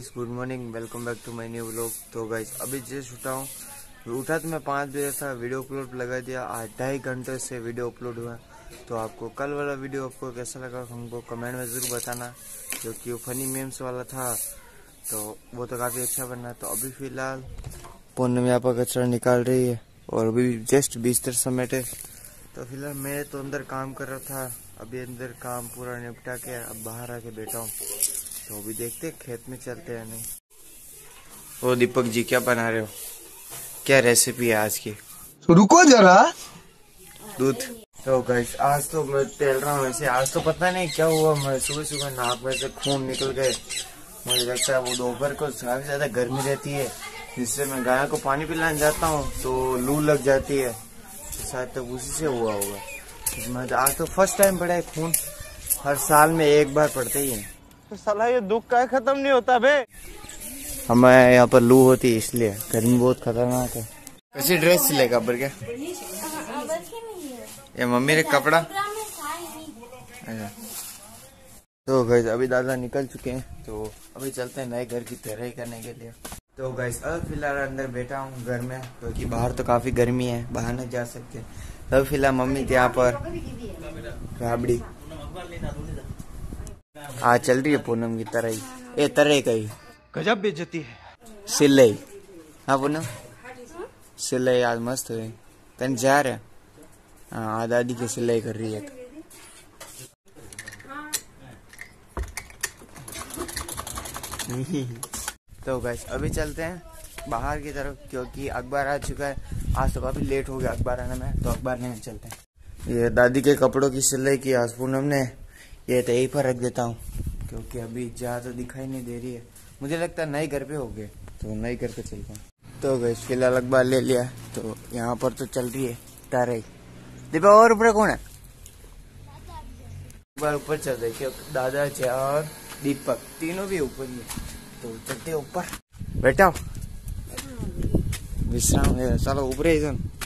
Guys, good morning, welcome back to my new vlog. तो guys अभी just उठा तो मैं 5 बजे था, वीडियो अपलोड लगा दिया। आज 2.5 घंटे से वीडियो अपलोड हुआ। तो आपको कल वाला वीडियो आपको कैसा लगा हमको कमेंट में ज़रूर बताना, क्योंकि वो फनी मेम्स वाला था तो वो तो काफ़ी अच्छा बना। तो अभी फ़िलहाल पूनम यहाँ पर कचरा निकाल रही है और अभी जस्ट बिस्तर समेटे। तो फिलहाल मैं तो अंदर काम कर रहा था, अभी अंदर काम पूरा निपटा के अब बाहर आके बैठा हूँ। तो अभी देखते हैं खेत में चलते हैं नहीं। ओ दीपक जी, क्या बना रहे हो? क्या रेसिपी है आज की? रुको जरा। दूध। तो गाइस आज तो मैं टहल रहा हूँ वैसे। आज तो पता नहीं क्या हुआ, मैं सुबह सुबह नाक में से खून निकल गए। मुझे लगता है वो दोपहर को काफी ज्यादा गर्मी रहती है, जिससे मैं गाय को पानी पिलाने जाता हूँ तो लू लग जाती है। तो शायद तक उसी से हुआ होगा। आज तो फर्स्ट टाइम पड़ा है खून, हर साल में एक बार पड़ते ही है। तो साला ये दुख का खत्म नहीं होता बे। हमारे यहाँ पर लू होती है, इसलिए गर्मी बहुत खतरनाक है। कैसी ड्रेस सिलेगा पर क्या? ये मम्मी ने कपड़ा। अच्छा। तो गाइस अभी दादा निकल चुके हैं, तो अभी चलते हैं नए घर की तैयारी करने के लिए। तो गाइस अब फिलहाल अंदर बैठा हूँ घर में, क्योंकि बाहर तो काफी गर्मी है, बाहर नहीं जा सकते। तब फिलहाल मम्मी के यहाँ पर राबड़ी आज चल रही है पूनम की तरह ही। ए तरह कही गजब बेइज्जती है। सिलाई। हाँ पूनम, सिलाई आज मस्त हुई। कहीं जा रहे? हाँ, दादी की सिलाई कर रही है। तो गाइस अभी चलते हैं बाहर की तरफ, क्योंकि अखबार आ चुका है। आज तो काफी लेट हो गया अखबार आने में, तो अखबार लेने चलते हैं। ये दादी के कपड़ों की सिलाई की आज पूनम ने, ये तो यहीं पर रख देता हूँ, क्योंकि अभी ज्यादा दिखाई नहीं दे रही है। मुझे लगता है नए घर पे हो गए, तो नए घर पे चलता हूँ। तो गाइस फिलहाल अखबार ले लिया, तो यहाँ पर तो चल रही है तारे। दीपा और ऊपर कौन है? अखबार ऊपर चल रही है, दादा और दीपक तीनों भी ऊपर ही है। तो चलते ऊपर, बैठा विश्राम है। चलो ऊपर ही।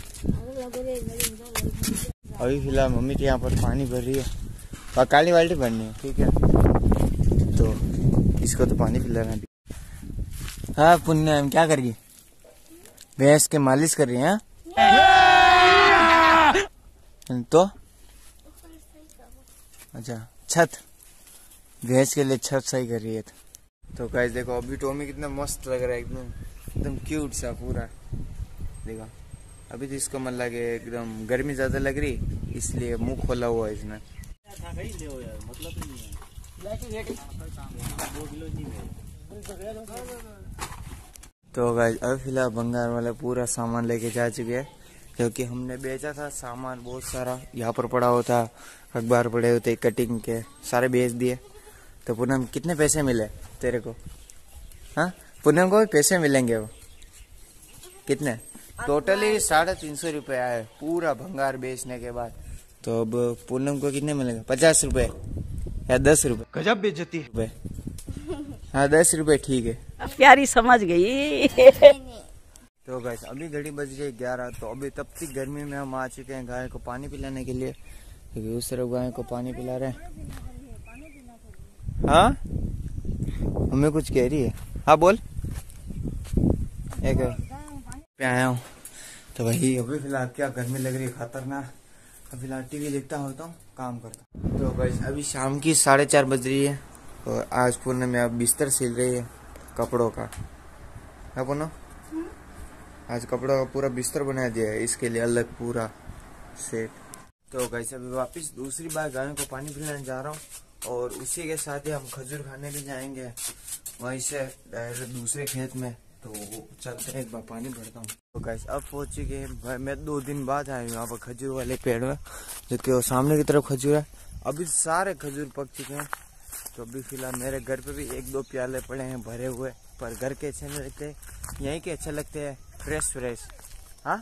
अभी फिलहाल मम्मी के यहाँ पर पानी भर रही है और काली बाल्टी भरनी है, ठीक है। तो इसको तो पानी पिलाना है। हाँ पुण्य, क्या कर रही है? भैंस के मालिश कर रही है। तो अच्छा, छत भैंस के लिए छत सही कर रही है। तो गाइस देखो अभी टॉमी कितना मस्त लग रहा है, एकदम क्यूट सा पूरा। देखो अभी तो इसको मन लगे, एकदम गर्मी ज्यादा लग रही, इसलिए मुंह खोला हुआ है इसने। तो गाइस अब फिलहाल बंगाल वाला पूरा सामान लेके जा चुके हैं, क्योंकि हमने बेचा था सामान बहुत सारा। यहाँ पर पड़ा होता, अखबार पड़े होते, कटिंग के सारे बेच दिए। तो पूनम कितने पैसे मिले तेरे को? हाँ पूनम को पैसे मिलेंगे। वो कितने? टोटली 350 रुपये आए पूरा भंगार बेचने के बाद। तो अब पूनम को कितने मिलेंगे? 50 रुपये या 10 रुपये? गजब बेइज्जती है। हाँ 10 रुपये ठीक है, प्यारी समझ गई। तो गाइस अभी घड़ी बज गई 11। तो अभी तब तक गर्मी में हम आ चुके हैं गाय को पानी पिलाने के लिए, क्योंकि उस तरफ गाय को पानी पिला रहे हैं। हाँ हमें कुछ कह रही है। हाँ बोल। एक पे आया हूँ तो वही अभी फिलहाल क्या गर्मी लग रही है खतरनाक। अब फिलहाल टीवी देखता होता हूँ, काम करता हूँ। तो गाइस अभी शाम की 4:30 बज रही है और आज पूनम में अब बिस्तर सिल रही है कपड़ों का। है पूनम, आज कपड़ों का पूरा बिस्तर बना दिया है, इसके लिए अलग पूरा सेट। तो गाइस अभी वापस दूसरी बार गायों को पानी पिलाने जा रहा हूँ, और उसी के साथ ही हम खजूर खाने भी जाएंगे वहीं से डायरेक्ट दूसरे खेत में। तो चलते हैं, एक बार पानी भरता हूँ। तो गाइस अब पहुंच चुके हैं, मैं 2 दिन बाद आया हूँ यहाँ पर खजूर वाले पेड़ में, जो कि सामने की तरफ खजूर है। अभी सारे खजूर पक चुके हैं। तो अभी फिलहाल मेरे घर पे भी 1-2 प्याले पड़े हैं भरे हुए, पर घर के अच्छे नहीं लगते, यहीं के अच्छे लगते हैं, फ्रेश। हाँ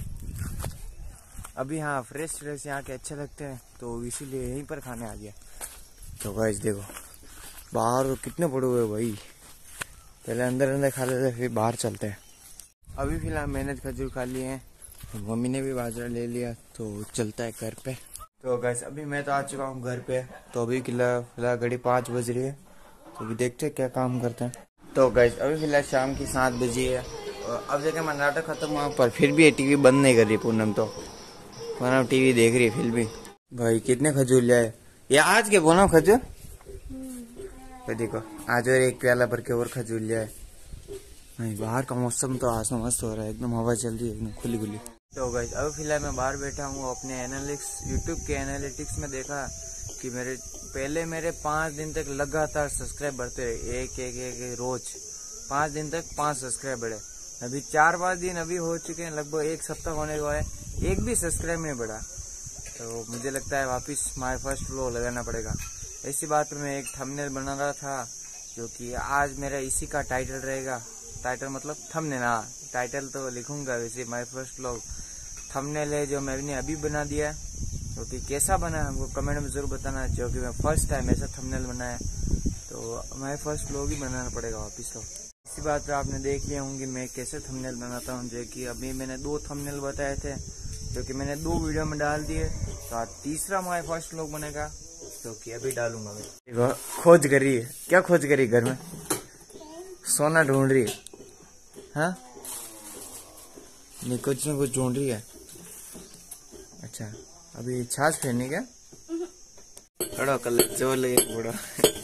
अभी हाँ फ्रेश यहाँ के अच्छे लगते हैं, तो इसीलिए यहीं पर खाने आ गया। तो गाइस देखो बाहर कितने पड़े हुए भाई, पहले अंदर खा लेते फिर बाहर चलते हैं। अभी फिलहाल मैंने खजूर खा लिए हैं, मम्मी ने भी बाजरा ले लिया, तो चलता है घर पे। तो गाइस अभी मैं तो आ चुका हूँ घर पे। तो अभी फिलहाल घड़ी 5 बज रही है, तो अभी देखते हैं क्या काम करते हैं। तो गाइस अभी फिलहाल शाम की 7 बजी है और अब जगह मैं नाटक खत्म हुआ पर फिर भी ये टीवी बंद नहीं कर रही पूनम। तो पूनम टीवी देख रही है फिर भी। भाई कितने खजूर लिया है ये आज के पूनम खजूर। तो देखो आज और एक प्याला भर के और खजूर लिया है। नहीं बाहर का मौसम तो आज मस्त हो रहा है, एकदम हवा चल रही है एकदम खुली खुली। तो गाइस अभी फिलहाल मैं बाहर बैठा हूँ अपने यूट्यूब के एनालिटिक्स में देखा कि मेरे 5 दिन तक लगातार सब्सक्राइब बढ़ते रहे, एक रोज 5 दिन तक 5 सब्सक्राइब बढ़े। अभी 4-5 दिन अभी हो चुके हैं, लगभग 1 सप्ताह होने को है, एक भी सब्सक्राइब नहीं बढ़ा। तो मुझे लगता है वापस माय फर्स्ट व्लॉग लगाना पड़ेगा। इसी बात पे मैं एक थंबनेल बना रहा था जो कि आज मेरा इसी का टाइटल रहेगा। टाइटल मतलब थंबनेल, हाँ टाइटल तो लिखूंगा वैसे माय फर्स्ट व्लॉग। थंबनेल है जो मैंने अभी बना दिया है, तो कि कैसा बना है हमको कमेंट में जरूर बताना, जो कि मैं फर्स्ट टाइम ऐसा थंबनेल बनाया तो माय फर्स्ट व्लॉग ही बनाना पड़ेगा वापस। तो इसी बात पे आपने देख लिया होंगे मैं कैसे थंबनेल बनाता हूँ, जो कि अभी मैंने 2 थंबनेल बताए थे जो कि मैंने 2 वीडियो में डाल दिए। तो आज तीसरा माय फर्स्ट व्लॉग बनेगा जो कि अभी डालूंगा मैं। खोज कर रही है, क्या खोज करी घर में? सोना ढूंढ रही है। हाँ नहीं कुछ न कुछ ढूंढ रही है। अच्छा अभी छाछ फेरनी क्या? बड़ा कल जोर लगे बड़ा।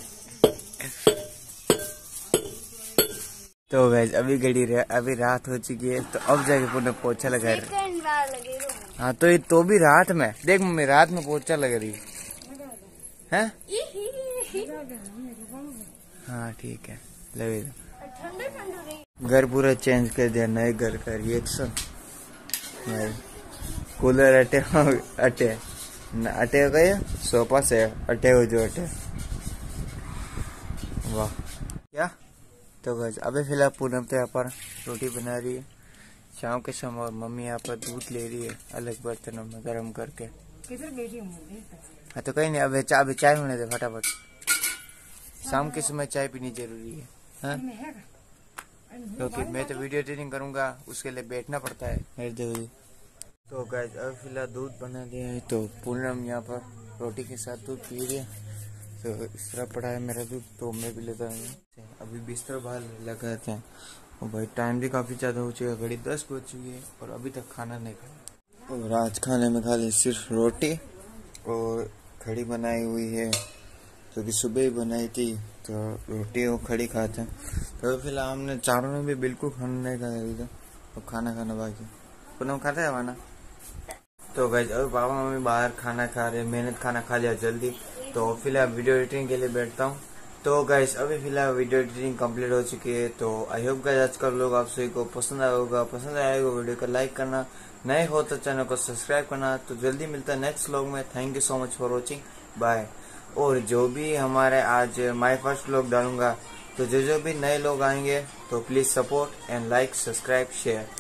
तो वैसे अभी रात हो चुकी है, तो अब जाके पूरे पोछा लगा रहे। हाँ तो भी रात में देख मम्मी, रात में पोछा लग रही है। हाँ ठीक है लगे। घर पूरा चेंज कर दिया, नए घर का रिएक्शन। कूलर अटे गए, सोफा से अटे हो जो अटे। वाह क्या। तो बस अभी फिलहाल पूनम तो यहाँ पर रोटी बना रही है। शाम के समय मम्मी यहाँ पर दूध ले रही है अलग बर्तनों में गर्म करके। हाँ तो कहीं नहीं, अभी चाय होने दे फटाफट। शाम के समय चाय पीनी जरूरी है। हाँ क्योंकि मैं तो वीडियो एडिटिंग करूंगा, उसके लिए बैठना पड़ता है मेरे देवी। तो गाइस अब फिलहाल दूध बना दिया है, तो पूनम यहाँ पर रोटी के साथ दूध पी रही है। तो इस तरह पड़ा है मेरा दूध, तो मैं भी लेता हूँ। अभी बिस्तर बाहर लगाते हैं और भाई टाइम भी काफ़ी ज़्यादा हो चुका है, घड़ी 10 बज चुकी है और अभी तक खाना नहीं खाया। और आज खाने में खा ली सिर्फ रोटी और खड़ी बनाई हुई है, तो कि सुबह ही बनाई थी, तो रोटी और खड़ी खाते हैं। तो फिलहाल हमने चारों ने भी बिल्कुल खाना नहीं खाया अभी तक, और खाना खाना बाकी। पूनम खाता है खाना। तो गाइस अभी पापा मम्मी बाहर खाना खा रहे, मैंने खाना खा लिया जल्दी। तो फिलहाल वीडियो एडिटिंग के लिए बैठता हूँ। तो गाइस अभी फिलहाल वीडियो एडिटिंग कंप्लीट हो चुकी है। तो आई होप गाइस आज का व्लॉग आप सभी को पसंद आया होगा। पसंद आया होगा वीडियो को लाइक करना, नए हो तो चैनल को सब्सक्राइब करना। तो जल्दी मिलता है नेक्स्ट व्लॉग में। Thank you so much for watching, bye. और जो भी हमारे आज माय फर्स्ट व्लॉग डालूंगा, तो जो भी नए लोग आएंगे तो please support and like subscribe share.